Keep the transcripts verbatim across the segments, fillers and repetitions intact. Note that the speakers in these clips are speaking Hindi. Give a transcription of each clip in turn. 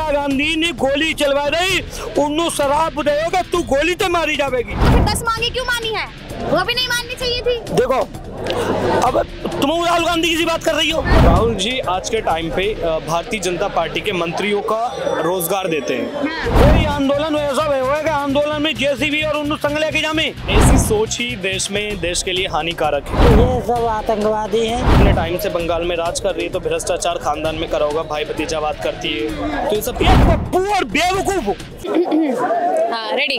इंदिरा गांधी ने गोली चलवा रही, उन्होंने शराब देगा तू गोली तो मारी जाएगी। फिर दस मांगे क्यों मानी है? वो भी नहीं माननी चाहिए थी। देखो अब तुम राहुल गांधी की बात कर रही हो। राहुल जी आज के टाइम पे भारतीय जनता पार्टी के मंत्रियों का रोजगार देते हैं। कोई आंदोलन ऐसा होगा आंदोलन में जेसीबी और उन्होंने संग लेके जामे, ऐसी सोच ही देश में देश के लिए हानिकारक है। ये सब आतंकवादी हैं। इतने टाइम से बंगाल में राज कर रही है तो भ्रष्टाचार खानदान में करा होगा, भाई भतीजा बात करती है, तो ये सब पप्पू और बेवकूफ। हाँ रेडी।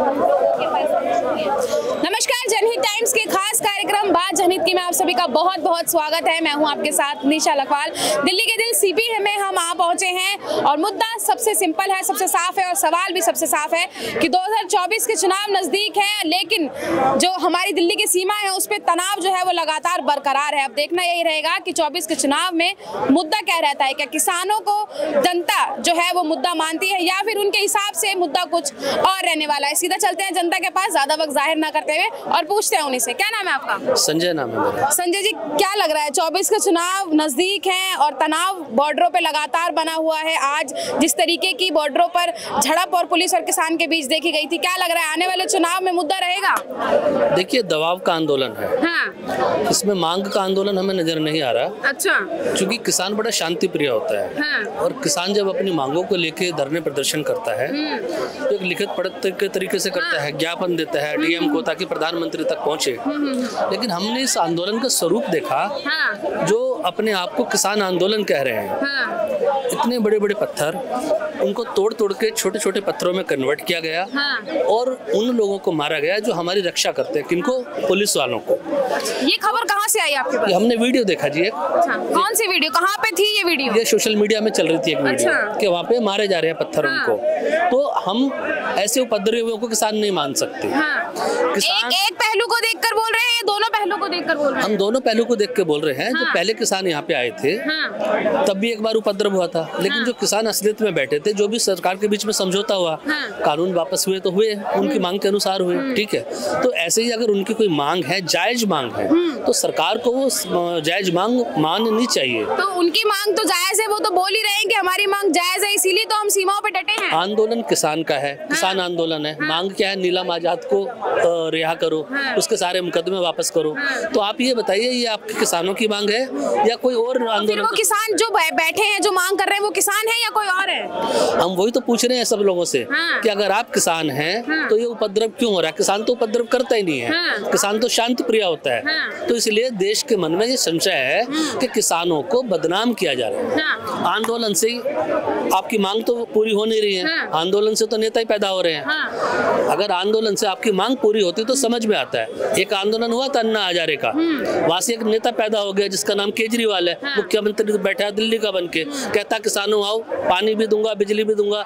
नमस्कार, जनहित टाइम्स के खास कार्यक्रम बात जनहित की में आप सभी का बहुत बहुत स्वागत है। मैं हूं आपके साथ निशा लखवाल। दिल्ली के दिल सीपी में हम आ पहुंचे हैं और मुद्दा सबसे सिंपल है, सबसे साफ है और सवाल भी सबसे साफ है कि दो हज़ार चौबीस के चुनाव नजदीक है, लेकिन जो हमारी दिल्ली की सीमा है उस पर तनाव जो है वो लगातार बरकरार है। अब देखना यही रहेगा कि चौबीस के चुनाव में मुद्दा क्या रहता है। क्या किसानों को जनता जो है वो मुद्दा मानती है या फिर उनके हिसाब से मुद्दा कुछ और रहने वाला है। सीधा चलते हैं जनता के पास, ज्यादा वक्त जाहिर ना करते हुए, और पूछते हैं उन्हीं से। क्या नाम है आपका? संजय नाम है मेरा। संजय जी, क्या लग रहा है चौबीस के चुनाव नजदीक हैं और तनाव बॉर्डरों पे लगातार बना हुआ है। आज जिस तरीके की बॉर्डरों पर झड़प और पुलिस और किसान के बीच देखी गई थी, क्या लग रहा है आने वाले चुनाव में मुद्दा रहेगा? देखिए, दबाव का आंदोलन है। हाँ। इसमें मांग का आंदोलन हमें नजर नहीं आ रहा। अच्छा। क्योंकि किसान बड़ा शांति प्रिय होता है। हाँ। और किसान जब अपनी मांगों को लेके धरने प्रदर्शन करता है तो एक लिखित पढ़त के तरीके से करता है, ज्ञापन देता है डीएम को ताकि प्रधानमंत्री तक पहुंचे। लेकिन हमने इस आंदोलन का स्वरूप देखा। हाँ। जो अपने आप को किसान आंदोलन कह रहे हैं। हाँ। इतने बड़े बड़े पत्थर, उनको तोड़ तोड़ के छोटे छोटे पत्थरों में कन्वर्ट किया गया। हाँ। और उन लोगों को मारा गया जो हमारी रक्षा करते हैं। किनको? पुलिस वालों को। ये खबर कहाँ से आई आपके पास? हमने वीडियो देखा जी एक। अच्छा। कौन सी वीडियो, कहाँ पे थी ये वीडियो? ये सोशल मीडिया में चल रही थी एक वीडियो। अच्छा। कि वहाँ पे मारे जा रहे हैं पत्थर। हाँ। उनको तो हम ऐसे उपद्रवियों को किसान नहीं मान सकते। हाँ। किसान एक, एक पहलू को देखकर बोल रहे हैं, दोनों पहलू को देखकर बोल रहे हैं? हम दोनों पहलू को देख के बोल रहे हैं। हाँ। जो पहले किसान यहाँ पे आए थे। हाँ। तब भी एक बार उपद्रव हुआ था, लेकिन हाँ। जो किसान असलियत में बैठे थे, जो भी सरकार के बीच में समझौता हुआ। हाँ। कानून वापस हुए तो हुए, उनकी मांग के अनुसार हुए। ठीक है, तो ऐसे ही अगर उनकी कोई मांग है, जायज मांग है, तो सरकार को वो जायज मांग माननी चाहिए। तो उनकी मांग तो जायज है, वो तो बोल ही रहे हैं कि हमारी मांग जायज है, इसीलिए तो हम सीमाओं पे डटे हैं। आंदोलन किसान का है। हाँ। किसान आंदोलन है। हाँ। मांग क्या है? नीलम आजाद को रिहा करो। हाँ। उसके सारे मुकदमे वापस करो। हाँ। तो आप ये बताइए, ये आपके किसानों की मांग है या कोई और आंदोलन? वो किसान जो बैठे हैं, जो मांग कर रहे हैं, वो किसान है या कोई और है? हम वही तो पूछ रहे हैं सब लोगों से। हाँ। कि अगर आप किसान हैं। हाँ। तो ये उपद्रव क्यों हो रहा है? किसान तो उपद्रव करता ही नहीं है। हाँ। किसान तो शांति प्रिय होता है। हाँ। तो इसलिए देश के मन में ये संशय है। हाँ। कि किसानों को बदनाम किया जा रहा है। हाँ। आंदोलन से ही आपकी मांग तो पूरी हो नहीं रही है। हाँ। आंदोलन से तो नेता ही पैदा हो रहे हैं। हाँ। अगर आंदोलन से आपकी मांग पूरी होती तो समझ में आता है। एक आंदोलन हुआ था अन्ना हजारे का, वहां से एक नेता पैदा हो गया जिसका नाम केजरीवाल है। हाँ। मुख्यमंत्री बैठा है दिल्ली का बनके, कहता किसानों आओ, पानी भी दूंगा, बिजली भी दूंगा,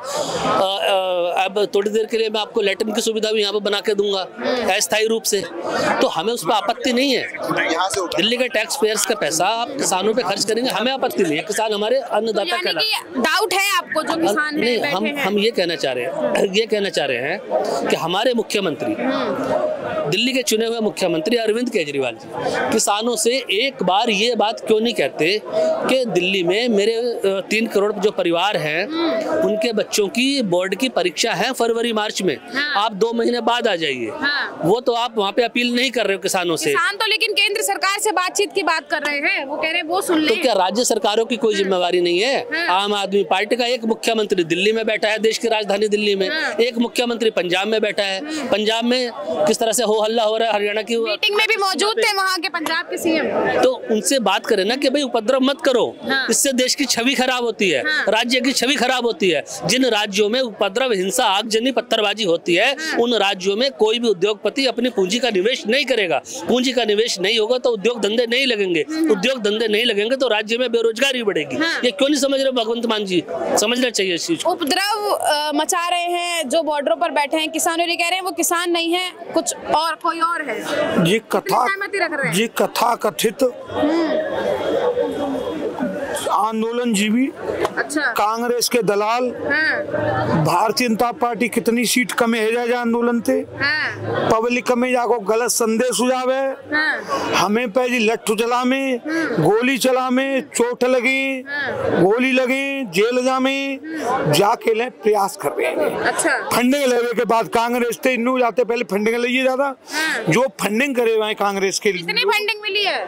अब थोड़ी देर के लिए मैं आपको लैट्रिन की सुविधा भी यहाँ पे बना के दूंगा अस्थायी रूप से। तो हमें उस पर आपत्ति नहीं है। दिल्ली के टैक्स पेयर्स का पैसा आप किसानों पे खर्च करेंगे, हमें आपत्ति नहीं है। किसान हमारे अन्नदाता कहलाते। डाउट है आपको जो किसान नहीं, हम हम ये कहना चाह रहे हैं ये कहना चाह रहे हैं कि हमारे मुख्यमंत्री, दिल्ली के चुने हुए मुख्यमंत्री अरविंद केजरीवाल जी किसानों से एक बार ये बात क्यों नहीं कहते कि दिल्ली में मेरे तीन करोड़ जो परिवार हैं उनके बच्चों की बोर्ड की परीक्षा है फरवरी मार्च में। हाँ। आप दो महीने बाद आ जाइए। हाँ। वो तो आप वहाँ पे अपील नहीं कर रहे हो किसानों से। किसान तो लेकिन केंद्र सरकार से बातचीत की बात कर रहे हैं, वो कह रहे हैं वो सुन ले। तो क्या राज्य सरकारों की कोई जिम्मेवारी नहीं है? हाँ। आम आदमी पार्टी का एक मुख्यमंत्री दिल्ली में बैठा है, देश की राजधानी दिल्ली में। हाँ। एक मुख्यमंत्री पंजाब में बैठा है। पंजाब में किस तरह से हो हल्ला हो रहा है, हरियाणा की मीटिंग में भी मौजूद थे वहाँ के पंजाब के सीएम। तो उनसे बात करें ना कि भाई उपद्रव मत करो। हाँ। इससे देश की छवि खराब होती है। हाँ। राज्य की छवि खराब होती है। जिन राज्यों में उपद्रव, हिंसा, आगजनी, पत्थरबाजी होती है। हाँ। उन राज्यों में कोई भी उद्योगपति अपनी पूंजी का निवेश नहीं करेगा। पूंजी का निवेश नहीं होगा तो उद्योग धंधे नहीं लगेंगे। उद्योग धंधे नहीं लगेंगे तो राज्य में बेरोजगारी बढ़ेगी। हाँ। ये क्यों नहीं समझ रहे भगवंत मान जी? समझना चाहिए इस चीज। उपद्रव मचा रहे हैं जो बॉर्डरों पर बैठे हैं किसान, और ये कह रहे हैं वो किसान नहीं है, कुछ और कोई और है। ये कथा ये कथा कथित आंदोलन जीवी अच्छा। कांग्रेस के दलाल हाँ। भारतीय जनता पार्टी कितनी सीट कमे है जाए आंदोलन थे। हाँ। पब्लिक में जाको गलत संदेश सुझावे। हाँ। हमें पहले लट्ठू चला में, गोली चला में, चोट लगी, गोली लगी, जेल जा में जाके ले प्रयास कर रहे हैं। अच्छा। फंडिंग लेने के बाद कांग्रेस थे इन्नू जाते पहले फंडिंग लिए ज्यादा। हाँ। जो फंडिंग करे हुए हैं कांग्रेस के लिए। कितनी फंडिंग मिली है?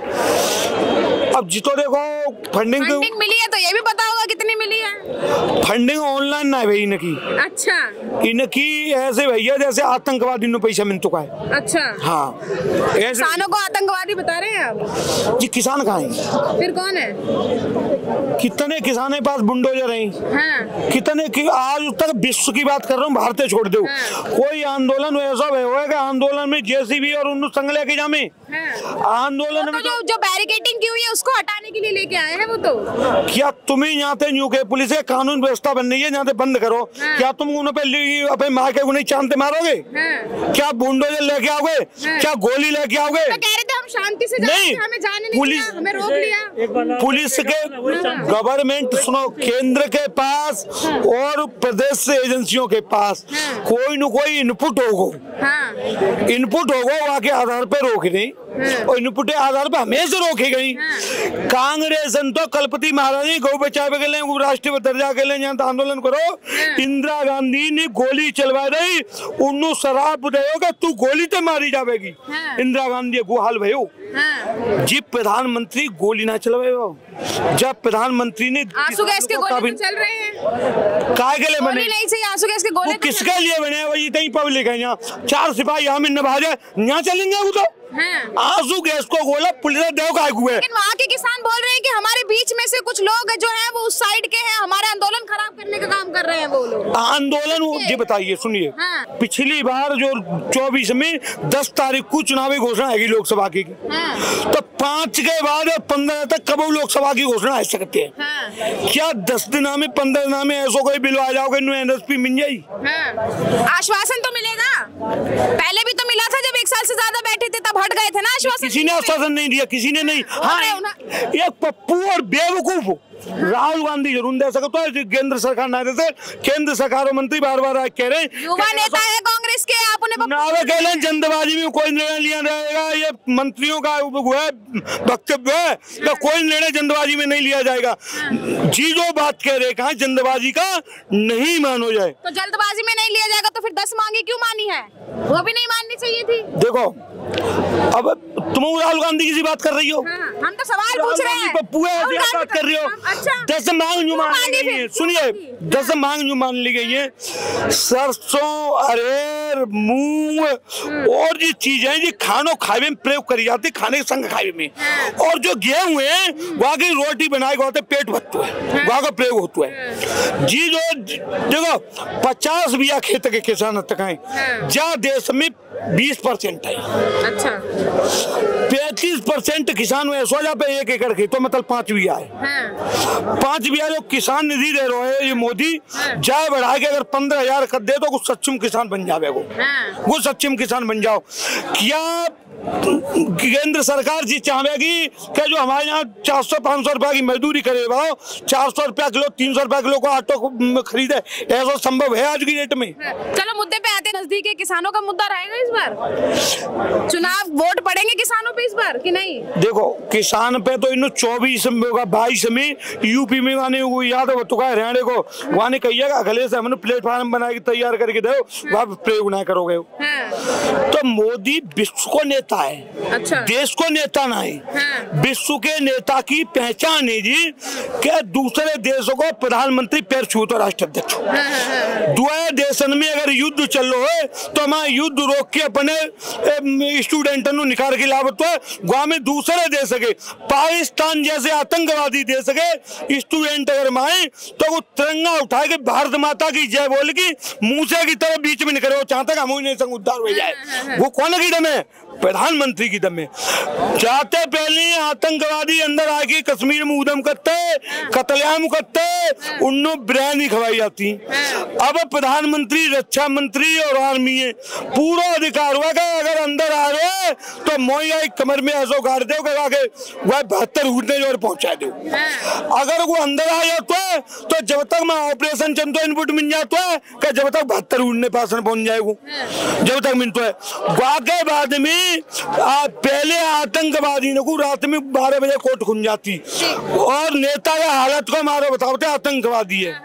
अब जितो देखो फंडिंग फंडिंग मिली है तो ये भी पता होगा कितनी मिली है। फंडिंग ऑनलाइन ना है भाई इनकी। अच्छा। इनकी ऐसे भैया जैसे आतंकवादी ने पैसा मिल चुका है। अच्छा। हाँ किसानों को आतंकवादी बता रहे हैं आप? जी किसान कहाँ हैं? फिर कौन है? कितने किसानों के पास बुलडोजर हैं? हाँ। कितने की आज तक विश्व की बात कर रहा हूँ, भारतीय छोड़ दो। हाँ। कोई आंदोलन ऐसा होगा आंदोलन में जेसीबी और उन्नू संग लेके जामे। हाँ। आंदोलन तो जो जो बैरिकेडिंग की हुई है उसको हटाने के लिए लेके आए हैं वो तो। क्या तुम्हें यहाँ पे न्यू के पुलिस है कानून व्यवस्था बन रही है यहाँ पे बंद करो। हाँ। क्या तुम उन पे अपने माँ के उन्हें चांदते मारोगे? हाँ। क्या बुलडोजर लेके आओगे? हाँ। क्या गोली लेके आओगे? तो कह रहे थे हम शांति से नहीं, जाएंगे, हमें जाने नहीं पुलिस दिया, हमें रोक लिया। पुलिस के गवर्नमेंट सुनो केंद्र के पास और प्रदेश से एजेंसियों के पास हाँ। कोई न कोई इनपुट होगा। हाँ। इनपुट होगा वहाँ के आधार पर रोक नहीं। हाँ। और इनपुट के आधार पर हमेशा रोकी गई। हाँ। कांग्रेस तो कलपति महारानी गौ बचावे के लिए राष्ट्रीय दर्जा के लिए यहाँ आंदोलन करो। हाँ। इंदिरा गांधी ने गोली चलवा रही उन्नू शराब देगा तू गोली तो मारी जाएगी। हाँ। इंदिरा गांधी गुहाल भयो। हाँ। जी प्रधानमंत्री गोली ना चलवाए जब प्रधानमंत्री ने आंसू गैस के गोले तो चल रहे हैं। काय के लिए बने? गोली नहीं चाहिए, आंसू गैस के गोले वो तो किसके लिए बने? वही इतनी पब्लिक है यहाँ, चार सिपाही यहाँ में नभाजे यहाँ चलेंगे वो तो। हाँ। आंसू गैस को गोला पुलिस देव का हुए। लेकिन वहाँ के किसान बोल रहे हैं कि हमारे बीच में से कुछ लोग जो हैं वो उस साइड के हैं, हमारे आंदोलन खराब करने का काम कर रहे हैं वो लोग। आंदोलन वो जी बताइए सुनिए। हाँ। पिछली बार जो चौबीस में दस तारीख को चुनावी घोषणा है लोकसभा की। हाँ। तो पाँच के बाद पंद्रह तक कब लोकसभा की घोषणा आ सकती है? हाँ। क्या दस दिन में पंद्रह दिन में ऐसा कोई बिल आ जाओगे एन एस पी मिल जाएगी? हाँ। आश्वासन तो मिलेगा। पहले भी तो मिला था जब एक साल से ज्यादा बैठे थे तब हट गए थे ना आश्वासन। किसी ने आश्वासन नहीं दिया, किसी ने नहीं। हाँ एक पप्पू और बेवकूफ राहुल गांधी जरूर दे सकता है, केंद्र सरकार ना देते। केंद्र सरकार मंत्री बार बार कह रहे हैं युवा नेता है कांग्रेस के, आप उन्हें नावे कह रहे हैं जल्दबाजी में कोई निर्णय लिया जाएगा। ये मंत्रियों का वक्तव्य है तो कोई निर्णय जल्दबाजी में नहीं लिया जाएगा। जी जो बात कह रहे कहा जल्दबाजी का नहीं मानो जाए तो जल्दबाजी में नहीं लिया जाएगा तो फिर दस मांगे क्यों मानी है? वो भी नहीं माननी चाहिए थी। देखो अब तुम राहुल गांधी की बात कर रही हो। हाँ, हम तो सवाल पूछ रहे हैं। बात कर रही हो। अच्छा। दस मांग जो मान ली गई है, सुनिए दस मांग जो मान ली गई है, सरसों अरेर मूंग और ये चीजें जी खानों खावे में प्रयोग करी जाती, खाने के संग खावे में। और जो गेहूं है वहाँ की रोटी बनाए गए पेट भरते है, वहाँ का प्रयोग होता है जी। जो देखो पचास बीघा खेत के किसान तक है जा देश में बीस परसेंट है। अच्छा। पैंतीस परसेंट किसान ऐसा जा पे एक एकड़ खेत तो मतलब पांच बीघा है। हाँ। पांच बीघा जो किसान निधि दे रहे है ये मोदी जाए बढ़ा के अगर पंद्रह हजार कर दे तो कुछ सक्षम किसान बन जावे वो। हाँ। वो सक्षम किसान बन जाओ। क्या केंद्र सरकार जी चाहेगी कि जो हमारे यहाँ चार सौ पाँच सौ रुपया की मजदूरी करे वाओ चार सौ रुपया किलो तीन सौ रुपया किलो को ऑटो खरीदे? ऐसा संभव है आज की डेट में? चलो मुद्दे पे आते, नजदीक है किसानों का मुद्दा रहेगा इस बार चुनाव, वोट पड़ेंगे किसानों पे इस बार कि नहीं? देखो किसान पे तो इन चौबीस बाईस में यूपी में आने को याद है तो हरियाणा को वहाँ ने कहिएगा अगले से हमने प्लेटफॉर्म बना के तैयार करके दो वहाँ प्रयोग ना करोगे। हाँ। तो मोदी विश्व को नेता है। अच्छा। देश को नेता ना है। हाँ। विश्व के नेता की पहचान है जी कि दूसरे देशों को प्रधानमंत्री पैर छूता राष्ट्राध्यक्ष। हाँ। दुआ देशन में अगर युद्ध चल रहा है तो हमारा युद्ध रोक के अपने स्टूडेंट निकाल के लाभ वहां में दूसरे देश के पाकिस्तान जैसे आतंकवादी देश के स्टूडेंट अगर माए तो वो तिरंगा उठा के भारत माता की जय बोल की मूसे की तरफ बीच में निकले वो चाहता हम संग उद्धार हो जाए। वो कौन की डम है? प्रधानमंत्री की दम में जाते पहले आतंकवादी अंदर आके कश्मीर में उदम करते, कतलेआम करते, उन्नो बिरयानी खवाई जाती। अब प्रधानमंत्री, रक्षा मंत्री और आर्मी है पूरा अधिकार हुआ कि अगर अंदर आ रहे तो मोया कमर में ऐसा गाड़ दो वह बहत्तर उठने जो पहुंचा दो। अगर वो अंदर आ जाता है तो जब तक मैं ऑपरेशन चलता इनपुट मिल जाता है कि जब तक बहत्तर उड़ने पास पहुंच जाएगा, जब तक मिलता है। वाकई बाद में आ, पहले आतंकवादी ने को रात में बारह बजे कोर्ट खुल जाती और नेता का हालत को मारो बताओते आतंकवादी है।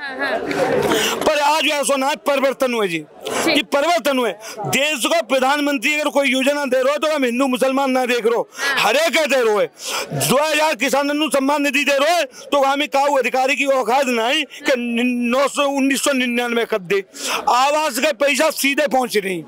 पर आज ऐसा ना परिवर्तन हुए जी, ये परिवर्तन हुए। देश को प्रधानमंत्री अगर कोई योजना दे रहे हो तो हम हिंदू मुसलमान ना देख रो, हर एक दे रहे दो हजार किसान सम्मान निधि दे रहे तो हमें काऊ अधिकारी की औकात नहीं कि नौ सौ उन्नीस सौ निन्यानवे कर दे। आवास का पैसा सीधे पहुंच रही,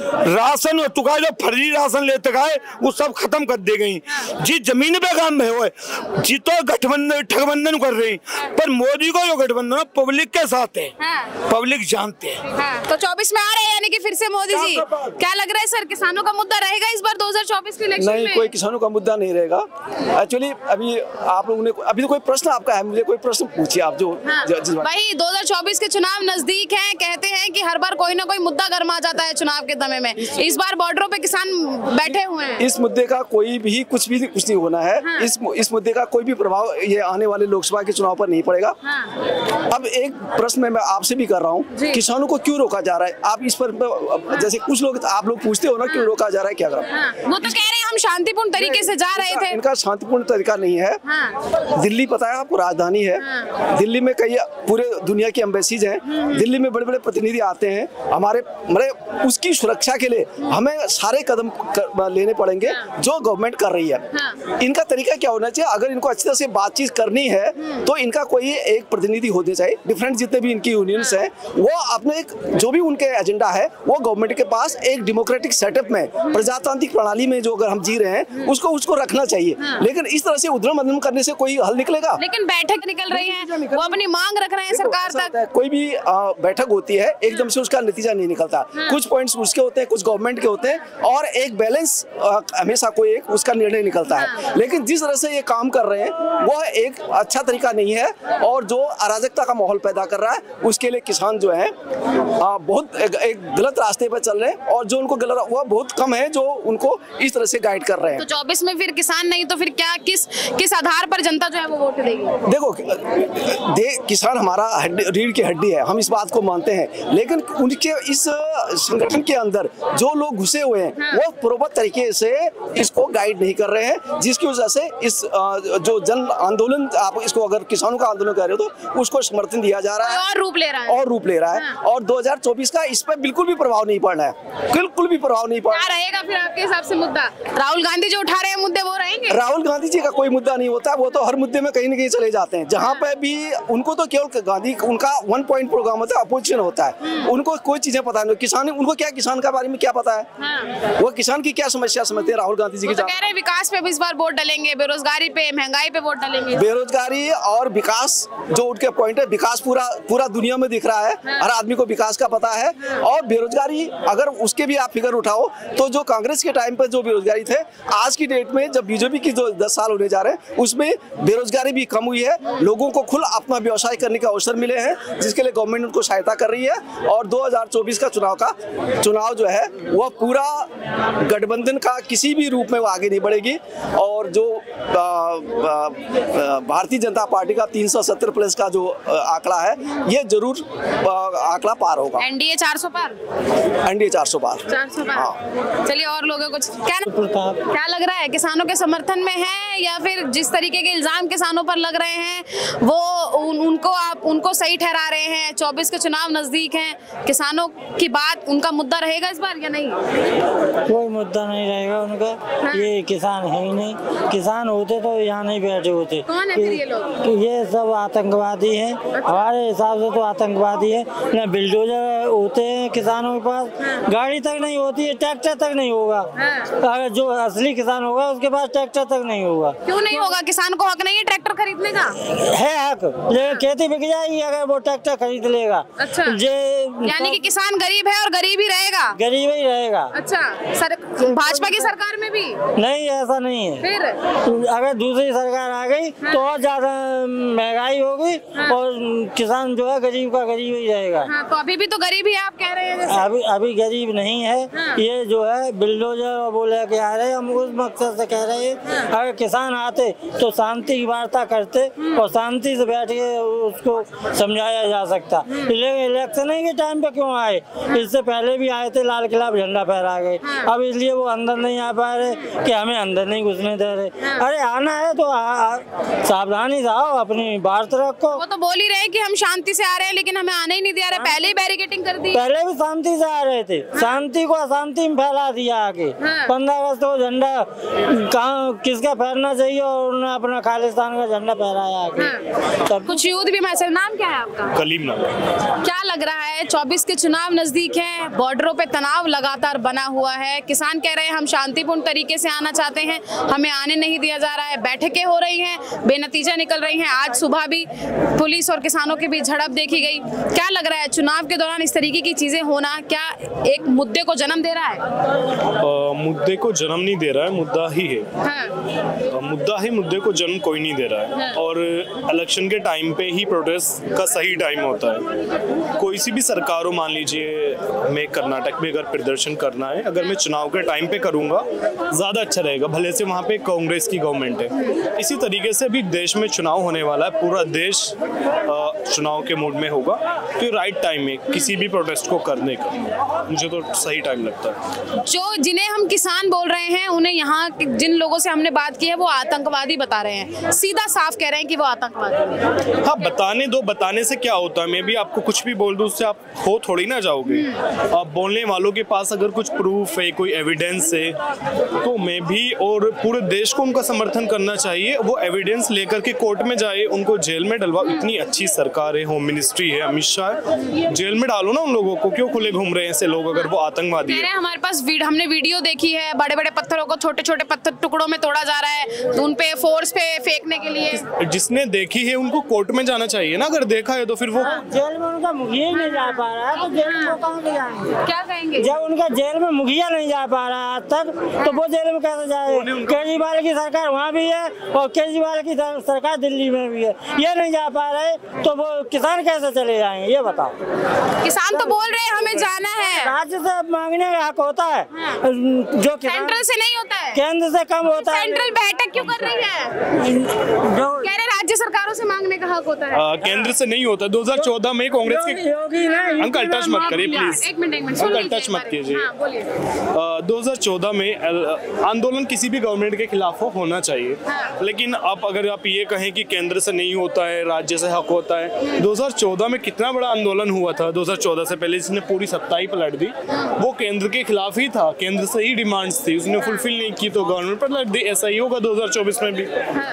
राशन तु का जो फर्जी राशन लेते गए वो सब खत्म कर दे गई जी। जमीन पे काम में हुए जी तो गठबंधन ठगबंधन कर रही, पर मोदी को जो गठबंधन पब्लिक के साथ है, पब्लिक जानते हैं। तो चौबीस में आ रहे हैं यानी कि फिर से मोदी जी, क्या लग रहा है सर किसानों का मुद्दा रहेगा इस बार दो हजार चौबीस के इलेक्शन में? नहीं, कोई किसानों का मुद्दा नहीं रहेगा। एक्चुअली अभी आप लोगों ने अभी तो कोई प्रश्न आपका है, मुझे कोई प्रश्न पूछिए आप जो हाँ। भाई दो हजार चौबीस के चुनाव नजदीक हैं, कहते हैं कि हर बार कोई ना कोई मुद्दा गर्मा जाता है चुनाव के दमे में। इस बार बॉर्डरों पे किसान बैठे हुए हैं। इस मुद्दे का कोई भी कुछ भी कुछ नहीं होना है। हाँ। इस इस मुद्दे का कोई भी प्रभाव ये आने वाले लोकसभा के चुनाव पर नहीं पड़ेगा। हाँ। अब एक प्रश्न मैं आपसे भी कर रहा हूँ, किसानों को क्यों रोका जा रहा है? आप इस पर जैसे कुछ लोग आप लोग पूछते हो ना क्यों रोका जा रहा है, क्या करा? हाँ। वो तो कह रहे हैं हम शांतिपूर्ण तरीके से जा रहे थे। इनका शांतिपूर्ण तरीका नहीं है। हाँ। दिल्ली पता है आपको राजधानी है। हाँ। दिल्ली में कई पूरे दुनिया की एम्बेसीज हैं। दिल्ली में बड़े बड़े प्रतिनिधि आते हैं हमारे, मतलब उसकी सुरक्षा के लिए हमें सारे कदम कर, लेने पड़ेंगे। हाँ। जो गवर्नमेंट कर रही है। हाँ। इनका तरीका क्या होना चाहिए? अगर इनको अच्छी तरह से बातचीत करनी है तो इनका कोई एक प्रतिनिधि होने चाहिए। डिफरेंट जितने भी इनकी यूनियंस हैं वो अपने एक जो भी उनके एजेंडा है वो गवर्नमेंट के पास एक डेमोक्रेटिक सेटअप में, प्रजातांत्रिक प्रणाली में जो अगर हम जी रहे हैं उसको उसको रखना चाहिए। हाँ। लेकिन इस तरह से उद्रम मध्यम करने से कोई हल निकलेगा? लेकिन बैठक निकल रही है, वो अपनी मांग रख रहे हैं सरकार तक। कोई भी बैठक होती है एकदम से उसका नतीजा नहीं निकलता। हाँ। कुछ पॉइंट्स उसके होते हैं, कुछ गवर्नमेंट के होते हैं और एक बैलेंस हमेशा कोई एक उसका निर्णय निकलता है। हाँ। लेकिन जिस तरह से ये काम कर रहे हैं वो एक अच्छा तरीका नहीं है और जो अराजकता का माहौल पैदा कर रहा है उसके लिए किसान जो है बहुत एक गलत रास्ते पर चल रहे हैं और जो उनको गलत वो बहुत कम है जो उनको इस तरह से गाइड कर रहे हैं। तो चौबीस में फिर किसान नहीं तो फिर क्या, किस किस आधार पर जनता जो है वो वोट देगी? देखो दे, किसान हमारा रीढ़ की हड्डी है, हम इस बात को मानते हैं। लेकिन उनके इस संगठन के अंदर जो लोग घुसे हुए हैं हाँ। वो प्रॉपर तरीके से इसको गाइड नहीं कर रहे हैं, जिसकी वजह से इस जो जन आंदोलन, आप इसको अगर किसानों का आंदोलन कह रहे हो तो उसको समर्थन दिया जा रहा है और रूप ले रहा है और रूप ले रहा है। हाँ। और दो हजार चौबीस का इस पर बिल्कुल भी प्रभाव नहीं पड़ना है, बिल्कुल भी प्रभाव नहीं पड़ना। क्या रहेगा फिर आपके हिसाब से मुद्दा? राहुल गांधी जो उठा रहे हैं मुद्दे वो रहेंगे? राहुल गांधी जी का कोई मुद्दा नहीं होता, वो तो हर मुद्दे में कहीं ना कहीं चले जाते हैं। जहाँ पे भी उनको तो केवल गांधी उनका वन पॉइंट प्रोग्राम होता है, अपोजिशन होता है, उनको कोई चीजें पता नहीं। किसान उनको क्या किसान के बारे में क्या पता है? हाँ। वो किसान की क्या समस्या समझते हैं राहुल गांधी जी की? तो कह रहे हैं विकास पे इस बार वोट डालेंगे, बेरोजगारी पे, महंगाई पे वोट डालेंगे। बेरोजगारी और विकास जो उनके पॉइंट है, विकास पूरा पूरा दुनिया में दिख रहा है। हाँ। हर आदमी को विकास का पता है। और बेरोजगारी अगर उसके भी आप फिगर उठाओ तो जो कांग्रेस के टाइम पे जो बेरोजगारी थे, आज की डेट में जब बीजेपी की जो दस साल होने जा रहे हैं उसमें बेरोजगारी भी कम हुई है। लोगों को खुद अपना व्यवसाय करने का अवसर मिले हैं जिसके लिए गवर्नमेंट उनको सहायता कर रही है। और दो हजार चौबीस का चुनाव का चुनाव जो है वह पूरा गठबंधन का किसी भी रूप में वो आगे नहीं बढ़ेगी। और जो भारतीय जनता पार्टी का तीन सौ सत्तर प्लस का जो आंकड़ा है ये जरूर आंकड़ा पार होगा। एनडीए चार सौ पार, एनडीए चार सौ पार, चार सौ पार। हाँ। चलिए और लोगों को क्या क्या लग रहा है, किसानों के समर्थन में है या फिर जिस तरीके के इल्जाम किसानों पर लग रहे हैं वो उन, उनको आप उनको सही ठहरा रहे हैं? चौबीस के चुनाव नजदीक हैं, किसानों की बात उनका मुद्दा रहेगा इस बार या नहीं? कोई मुद्दा नहीं रहेगा उनका। हाँ। ये किसान है ही नहीं, किसान होते तो यहाँ नहीं बैठे होते। कौन है फिर ये लोग? ये सब आतंकवादी हैं। अच्छा। हमारे हिसाब से तो आतंकवादी है। ना बिल्डोजर होते हैं किसानों के पास। हाँ। गाड़ी तक नहीं होती है, ट्रैक्टर तक नहीं होगा। हाँ। अगर जो असली किसान होगा उसके पास ट्रैक्टर तक नहीं होगा। क्यों नहीं होगा? किसान को हक नहीं है ट्रैक्टर खरीदने का? है हक, लेकिन खेती बिक जाएगी ही अगर वो ट्रैक्टर खरीद लेगा। अच्छा। जे यानी कि किसान गरीब है और गरीब ही रहेगा। गरीब ही रहेगा। अच्छा। सर भाजपा की सरकार में भी नहीं, ऐसा नहीं है। फिर अगर दूसरी सरकार आ गई हाँ। तो और ज्यादा महंगाई होगी हाँ। और किसान जो है गरीब का गरीब ही रहेगा। हाँ, तो अभी भी तो गरीब ही आप कह रहे हैं जैसे। अभी अभी गरीब नहीं है। हाँ। ये जो है बिल्डोजर वो लेके आ रहे हैं, हम उस मकसद से कह रहे हैं हाँ। अगर किसान आते तो शांति की वार्ता करते और शांति से बैठ के उसको समझाया जा सकता। इलेक्शन के टाइम पे क्यों आए? इससे पहले भी आए थे, लाल किला झंडा फहरा गए। हाँ। अब इसलिए वो अंदर नहीं आ पा रहे कि हमें अंदर नहीं घुसने दे रहे। हाँ। अरे आना है तो सावधानी से आओ, अपनी बात रखो। वो तो बोल ही रहे कि हम शांति से आ रहे हैं लेकिन हमें आने ही नहीं दिया रहे, पहले ही बैरिकेडिंग कर दी। पहले भी शांति से आ रहे थे। हाँ। शांति को अशांति में फैला दिया आगे। हाँ। पंद्रह अगस्त को झंडा कहाँ किसका फहरना चाहिए और उन्होंने अपना खालिस्तान का झंडा फहराया आगे। हाँ। तब कुछ यूथ भी मैसेज। नाम क्या है आपका? कलीम नाम। क्या लग रहा है, चौबीस के चुनाव नजदीक हैं, बॉर्डरों पे तनाव लगातार बना हुआ है, किसान कह रहे हैं हम शांतिपूर्ण तरीके से आना चाहते हैं, हमें आने नहीं दिया जा रहा है, बैठकें हो रही हैं, बेनतीजा निकल रही हैं। आज सुबह भी पुलिस और किसानों के बीच झड़प देखी गई। क्या लग रहा है, चुनाव के दौरान इस तरीके की चीजें होना क्या एक मुद्दे को जन्म दे रहा है? आ, मुद्दे को जन्म नहीं दे रहा है, मुद्दा ही है। हाँ। मुद्दा ही, मुद्दे को जन्म कोई नहीं दे रहा है। और इलेक्शन के टाइम पे ही प्रोटेस्ट का सही टाइम होता है। कोई सी भी सरकार हो, मान लीजिए मैं कर्नाटक में अगर प्रदर्शन करना है, अगर मैं चुनाव के टाइम पे करूंगा ज़्यादा अच्छा रहेगा, भले से वहाँ पे कांग्रेस की गवर्नमेंट है। इसी तरीके से भी देश में चुनाव होने वाला है, पूरा देश चुनाव के मूड में होगा, तो राइट टाइम है किसी भी प्रोटेस्ट को करने का, मुझे तो सही टाइम लगता है। जो जिन्हें हम किसान बोल रहे हैं उन्हें यहाँ जिन लोगों से हमने बात की है वो आतंकवादी बता रहे हैं, सीधा साफ कह रहे हैं कि वो आतंकवादी है। हाँ, बताने दो, बताने से क्या होता है? मैं भी आपको कुछ भी बोल दूं उससे आप हो थोड़ी ना जाओगे। आप बोलने वालों के पास अगर कुछ प्रूफ है, कोई एविडेंस है, तो मैं भी और पूरे देश को उनका समर्थन करना चाहिए। वो एविडेंस लेकर के कोर्ट में जाए, उनको जेल में डलवा। इतनी अच्छी सरकार है, होम मिनिस्ट्री है, अमित शाह है, जेल में डालो ना उन लोगों को। क्यों खुले घूम रहे हैं ऐसे लोग अगर वो आतंकवादी है? हमारे पास वीड, हमने वीडियो देखी है, बड़े बड़े पत्थरों को छोटे छोटे पत्थर टुकड़ों में तोड़ा जा रहा है, तो उन पे फोर्स पे फेंकने के लिए। जिसने देखी है उनको कोर्ट में जाना चाहिए ना, अगर देखा है तो फिर वो जेल में उनका मुखिया नहीं जा पा रहा है तो जेल में कहाँ ले जाएंगे? क्या कहेंगे? जब उनका जेल में मुखिया नहीं जा पा रहा आज तक तो वो जेल में कैसे जाए? केजरीवाल की सरकार वहाँ भी है और केजरीवाल की सरकार दिल्ली में भी है, ये नहीं जा पा रहे तो वो किसान कैसे चले जाएंगे ये बताओ? किसान तो बोल रहे हैं हमें जाना है, राज्य से मांगने का हक होता है, जो सेंट्रल से नहीं होता है, केंद्र से कम होता है। सेंट्रल बैठक क्यों कर रही है? जो कह रहे राज्य सरकारों से मांगने का हक होता है। आ, केंद्र से नहीं होता। दो हज़ार चौदह में कांग्रेस के योगी ना अंकल टच मत करिए प्लीज, एक मिनट एक मिनट अंकल टच मत कीजिए। हाँ, बोलिए। दो हज़ार चौदह में अ, आंदोलन किसी भी गवर्नमेंट के खिलाफ हो होना चाहिए, हाँ। लेकिन आप अगर आप ये कहें कि केंद्र से नहीं होता है, राज्य से हक होता है। दो हज़ार चौदह में कितना बड़ा आंदोलन हुआ था? दो हज़ार चौदह से पहले जिसने पूरी सत्ता ही पलट दी, वो केंद्र के खिलाफ ही था, केंद्र से ही डिमांड्स थी, उसने फुलफिल नहीं की तो गवर्नमेंट पलट दी। ऐसा ही होगा दो हज़ार चौबीस में भी।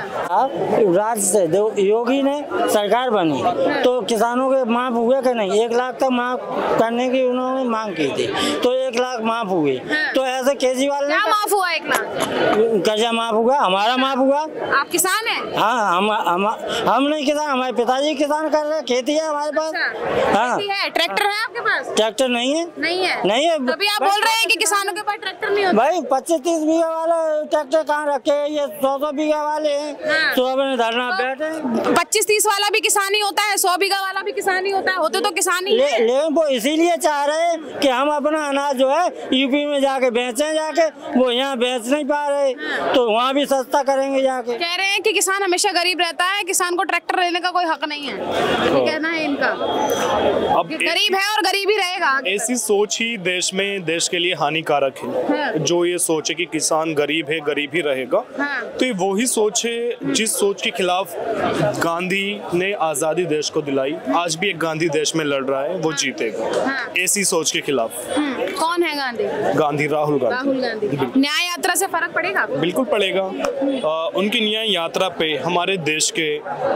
राज्य से योगी ने सरकार बनी तो किसानों के माफ हुए कि नहीं? एक लाख तक माफ करने की उन्होंने मांग की थी तो एक लाख माफ हुए। तो ऐसे केजरीवाल ने क्या माफ हुआ? एक लाख कर्जा माफ हुआ, हमारा माफ हुआ। आप किसान हैं? हाँ, हम हम हम नहीं किसान, हमारे पिताजी किसान कर रहे हैं, खेती है हमारे पास। हाँ, खेती है, ट्रैक्टर है आपके पास? ट्रैक्टर नहीं है, नहीं है, नहीं है। तभी आप बोल रहे हैं कि किसानों के पास ट्रैक्टर नहीं होता। भाई पच्चीस तीस बीघा वाले ट्रैक्टर कहाँ रखे हैं? ये सौ सौ बीघा वाले हैं तो अपने धरना बैठे। पच्चीस तीस वाला भी किसान ही होता है, सौ बीघा वाला भी किसान ही होता है, होते तो किसान ही ले, लेकिन वो इसीलिए चाह रहे हैं कि हम अपना अनाज जो है यूपी में जाके बेचें, जाके वो यहाँ बेच नहीं पा रहे तो वहाँ भी सस्ता करेंगे जाके। कह रहे हैं कि किसान हमेशा गरीब रहता है, किसान को ट्रैक्टर लेने का कोई हक नहीं है, ये कहना है इनका। अब गरीब है और गरीब ही रहेगा। ऐसी सोच ही देश में देश के लिए हानिकारक है। जो ये सोच है कि किसान गरीब है, गरीब ही रहेगा, तो ये वही सोच है जिस सोच के खिलाफ गांधी ने आजादी देश को दिलाई। आज भी एक गांधी देश में लड़ रहा है, वो जीतेगा। ऐसी सोच के खिलाफ। कौन है गांधी? गांधी राहुल गांधी। राहुल गांधी न्याय यात्रा से फर्क पड़ेगा? बिल्कुल पड़ेगा। आ, उनकी न्याय यात्रा पे हमारे देश के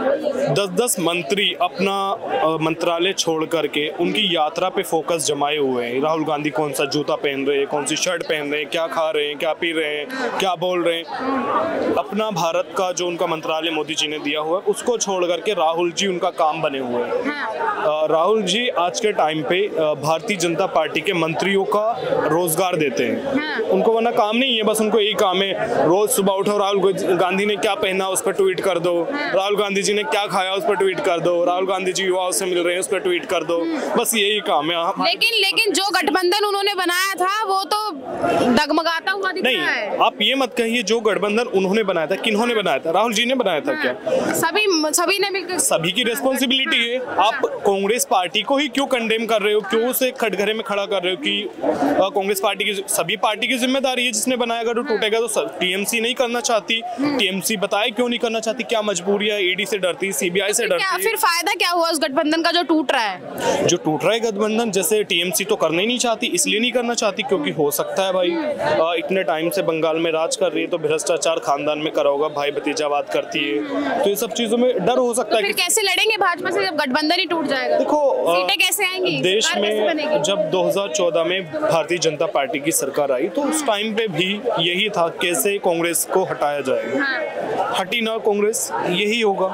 दस दस मंत्री अपना मंत्रालय छोड़ करके उनकी यात्रा पे फोकस जमाए हुए हैं। राहुल गांधी कौन सा जूता पहन रहे हैं, कौन सी शर्ट पहन रहे हैं, क्या खा रहे हैं, क्या पी रहे हैं, क्या बोल रहे हैं। अपना भारत का जो उनका मंत्रालय मोदी जी ने दिया हुआ है उसको छोड़ करके राहुल जी उनका काम बने हुए हैं। राहुल जी आज के टाइम पे भारतीय जनता पार्टी के मंत्रियों का रोजगार देते हैं। उनको वरना काम नहीं है, बस उनको यही काम है, रोज सुबह उठो राहुल गांधी ने क्या पहना उस पर ट्वीट कर दो, राहुल गांधी जी ने क्या खाया उस पर ट्वीट कर दो, राहुल गांधी जी युवाओं से मिल रहे हैं उस पर ट्वीट कर दो, बस यही काम है। लेकिन लेकिन जो गठबंधन उन्होंने बनाया था वो तो डगमगाता हुआ दिख रहा है। नहीं, आप ये मत कहिए जो गठबंधन उन्होंने बनाया था, किन्होंने बनाया था? राहुल जी ने बनाया था। क्या सभी सभी ने मिलकर? सभी की रिस्पॉन्सिबिलिटी है। आप कांग्रेस पार्टी को ही क्यों कंडेम कर रहे हो, क्यों उसे कटघरे में खड़ा कर रहे हो कि कांग्रेस पार्टी की, सभी पार्टी की जिम्मेदारी है, जिसने बनाया अगर वो टूटेगा तो। टीएमसी नहीं करना चाहती, टीएमसी बताए क्यों नहीं करना चाहती, क्या मजबूरी है, ईडी से डरती, सीबीआई से डरती है। फिर फायदा क्या हुआ उस गठबंधन का जो टूट रहा है? जो टूट रहा है गठबंधन, जैसे टीएमसी तो करना ही नहीं चाहती, इसलिए नहीं करना चाहती क्योंकि हो सकता है भाई आ, इतने टाइम से बंगाल में राज कर रही है तो भ्रष्टाचार खानदान में करा होगा, भाई भतीजावाद करती है, तो ये सब चीजों में डर हो सकता तो है। फिर कैसे लड़ेंगे भाजपा से जब गठबंधन ही टूट जाएगा? देखो सीटें कैसे आएंगी देश में? जब दो हज़ार चौदह में भारतीय जनता पार्टी की सरकार आई तो उस टाइम पे भी यही था, कैसे कांग्रेस को हटाया जाएगा। हाँ। हटी ना कांग्रेस, यही होगा,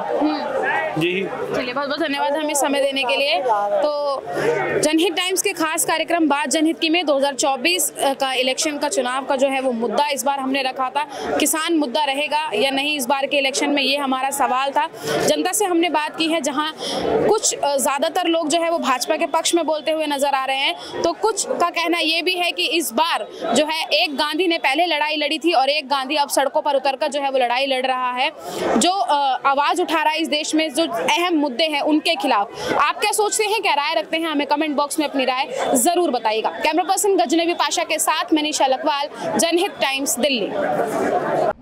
यही। चलिए, बहुत बहुत धन्यवाद हमें समय देने के लिए। तो जनहित टाइम्स के खास कार्यक्रम बात जनहित की में दो हज़ार चौबीस का इलेक्शन का चुनाव का जो है वो मुद्दा इस बार हमने रखा था, किसान मुद्दा रहेगा या नहीं इस बार के इलेक्शन में, ये हमारा सवाल था। जनता से हमने बात की है, जहां कुछ ज़्यादातर लोग जो है वो भाजपा के पक्ष में बोलते हुए नजर आ रहे हैं, तो कुछ का कहना ये भी है कि इस बार जो है एक गांधी ने पहले लड़ाई लड़ी थी और एक गांधी अब सड़कों पर उतरकर जो है वो लड़ाई लड़ रहा है, जो आवाज उठा रहा है इस देश में जो अहम मुद्दे हैं उनके खिलाफ। आप क्या सोचते हैं, क्या राय रखते हैं, हमें कमेंट बॉक्स में अपनी राय जरूर बताइएगा। कैमरा पर्सन गजनबी पाशा के साथ मैं निशा लखवाल, जनहित टाइम्स, दिल्ली।